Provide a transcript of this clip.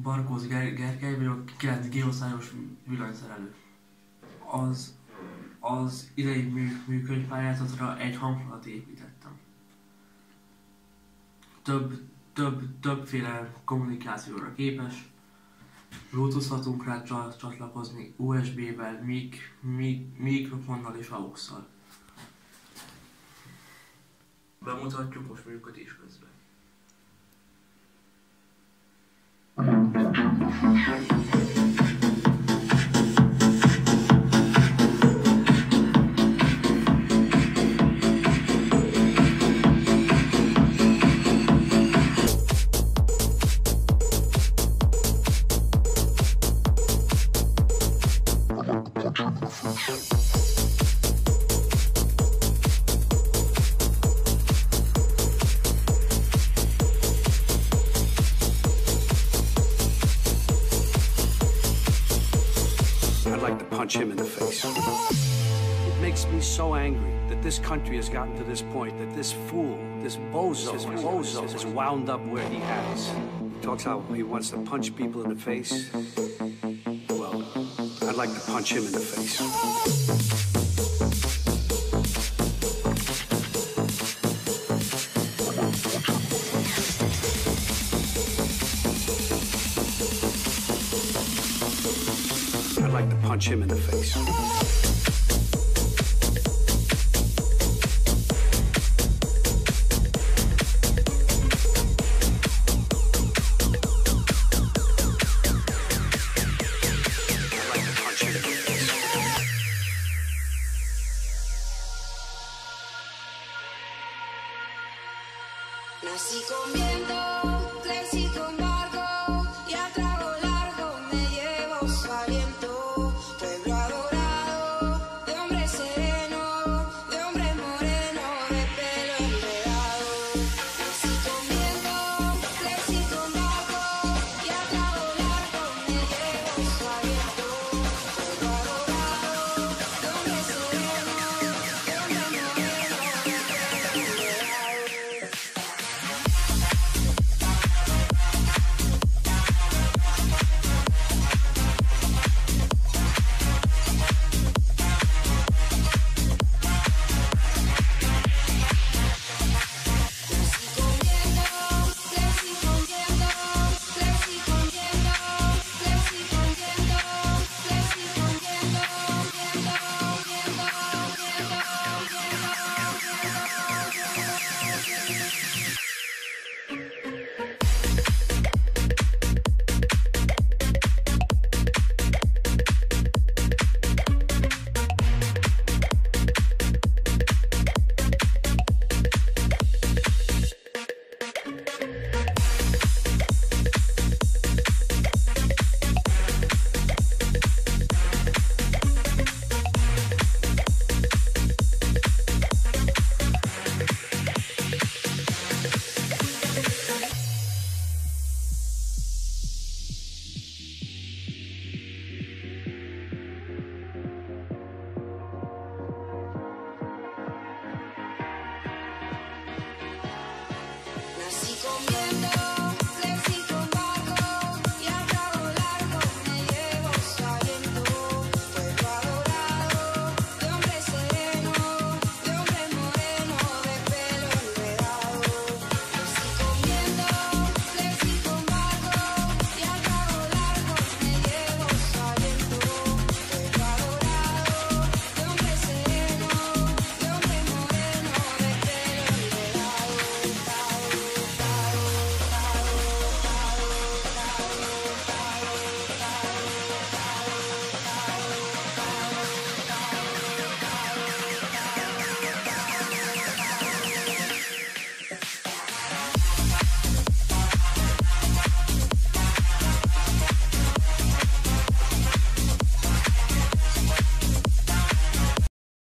Barkóz Gergely vagyok, 9G osztályos villanyszerelő. Az idei műkönyvpályázatra egy hangfalat építettem. Többféle kommunikációra képes. Bluetooth-ra rá csatlakozni, USB-vel, mikrofonnal és AUX-szal. Bemutatjuk most működés közben. Punch him in the face. It makes me so angry that this country has gotten to this point, that this fool, this bozo is wound up where he has. He talks how he wants to punch people in the face. Well, I'd like to punch him in the face. I'd like to punch him in the face. Nací con viento, crecí con barco y a trago largo me llevo su aliento. Pueblo adorado de hombres serenos.